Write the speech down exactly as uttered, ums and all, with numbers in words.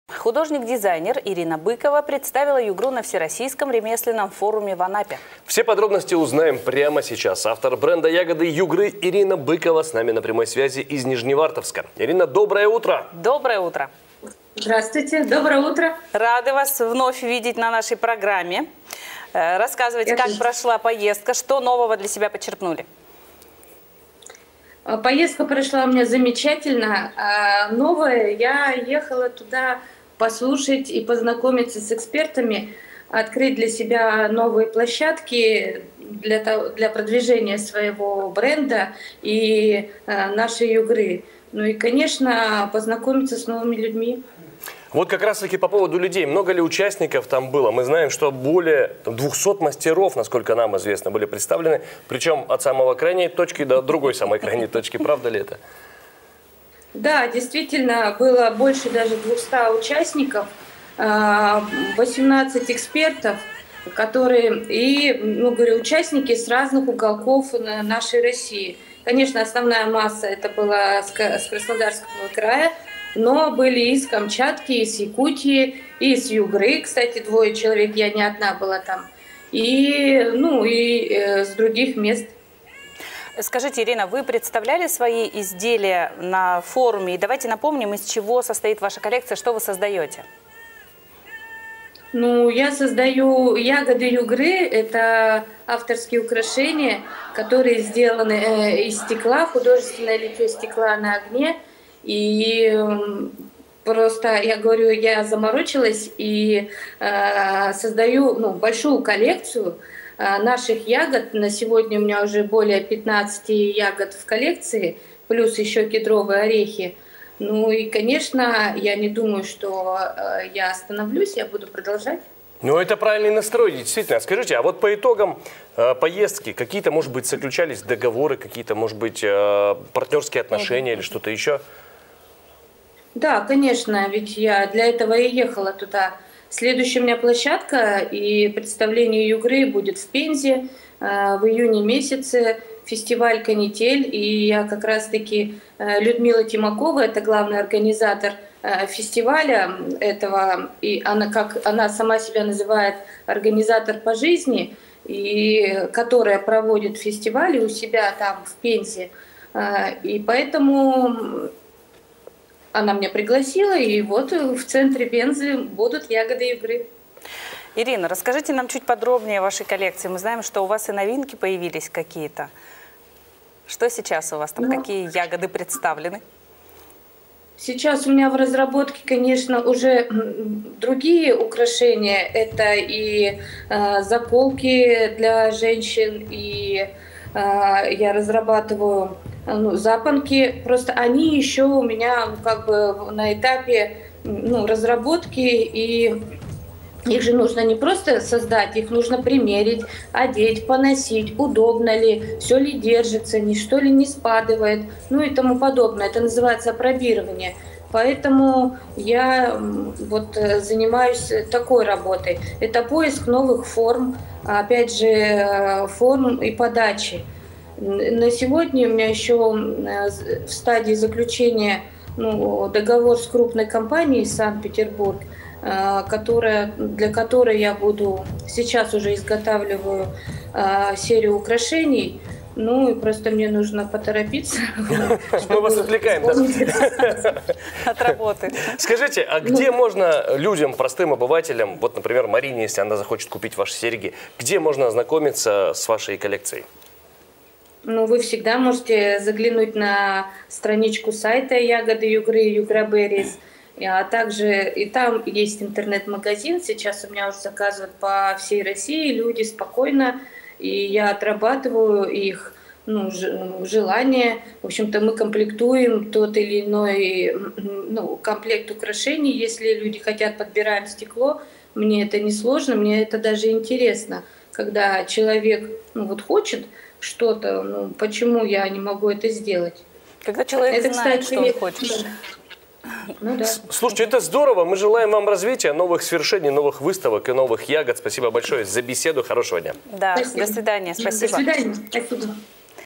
Художник-дизайнер Ирина Быкова представила югру на Всероссийском ремесленном форуме в Анапе. Все подробности узнаем прямо сейчас. Автор бренда ягоды югры Ирина Быкова с нами на прямой связи из Нижневартовска. Ирина, доброе утро! Доброе утро! Здравствуйте, доброе утро! Рады вас вновь видеть на нашей программе. Рассказывайте, Я как тоже. прошла поездка, что нового для себя почерпнули? Поездка прошла у меня замечательно. А новое, я ехала туда послушать и познакомиться с экспертами, открыть для себя новые площадки для, того, для продвижения своего бренда и а, нашей югры. Ну и, конечно, познакомиться с новыми людьми. Вот как раз-таки по поводу людей. Много ли участников там было? Мы знаем, что более двухсот мастеров, насколько нам известно, были представлены. Причем от самого крайней точки до другой самой крайней точки. Правда ли это? Да, действительно, было больше даже двухсот участников, восемнадцать экспертов, которые и, ну, говорю, участники с разных уголков нашей России. Конечно, основная масса это была с Краснодарского края, но были и из Камчатки, и из Якутии, и из Югры. Кстати, двое человек, я не одна была там. И, ну, и э, с других мест. Скажите, Ирина, вы представляли свои изделия на форуме? И давайте напомним, из чего состоит ваша коллекция, что вы создаете? Ну, я создаю ягоды югры. Это авторские украшения, которые сделаны э, из стекла, художественное литье стекла на огне. И просто, я говорю, я заморочилась и э, создаю ну, большую коллекцию э, наших ягод. На сегодня у меня уже более пятнадцати ягод в коллекции, плюс еще кедровые орехи. Ну и, конечно, я не думаю, что э, я остановлюсь, я буду продолжать. Ну, это правильный настрой, действительно. Скажите, а вот по итогам э, поездки какие-то, может быть, заключались договоры, какие-то, может быть, э, партнерские отношения или что-то еще? Да, конечно, ведь я для этого и ехала туда. Следующая у меня площадка и представление югры будет в Пензе э, в июне месяце, фестиваль «Канитель». И я как раз-таки, э, Людмила Тимакова, это главный организатор э, фестиваля этого, и она, как она сама себя называет, организатор по жизни, и которая проводит фестивали у себя там в Пензе. Э, и поэтому... Она меня пригласила, и вот в центре Пензы будут ягоды югры. Ирина, расскажите нам чуть подробнее о вашей коллекции. Мы знаем, что у вас и новинки появились какие-то. Что сейчас у вас там, ну, какие ягоды представлены? Сейчас у меня в разработке, конечно, уже другие украшения. Это и э, заколки для женщин, и э, я разрабатываю... Ну, запонки, просто они еще у меня ну, как бы на этапе ну, разработки, и их же нужно не просто создать, их нужно примерить, одеть, поносить, удобно ли, все ли держится, ничто ли не спадывает, ну и тому подобное. Это называется апробирование. Поэтому я вот занимаюсь такой работой. Это поиск новых форм, опять же, форм и подачи. На сегодня у меня еще в стадии заключения ну, договор с крупной компанией Санкт-Петербург, которая, для которой я буду сейчас уже изготавливаю серию украшений. Ну и просто мне нужно поторопиться. Мы вас отвлекаем, да? От работы. Скажите, а где можно людям, простым обывателям, вот, например, Марине, если она захочет купить ваши серьги, где можно ознакомиться с вашей коллекцией? Ну, вы всегда можете заглянуть на страничку сайта ягоды югры, юграберрис, а также и там есть интернет-магазин. Сейчас у меня уже заказывают по всей России люди спокойно, и я отрабатываю их ну, желание. В общем-то, мы комплектуем тот или иной ну, комплект украшений. Если люди хотят, подбираем стекло. Мне это не сложно, мне это даже интересно, когда человек ну, вот хочет что-то, ну, почему я не могу это сделать? Когда человек это, знает, кстати, что он хочет. Ну, да. Слушайте, это здорово. Мы желаем вам развития, новых свершений, новых выставок и новых ягод. Спасибо большое за беседу. Хорошего дня. Да, спасибо. До свидания. Спасибо. До свидания. Спасибо.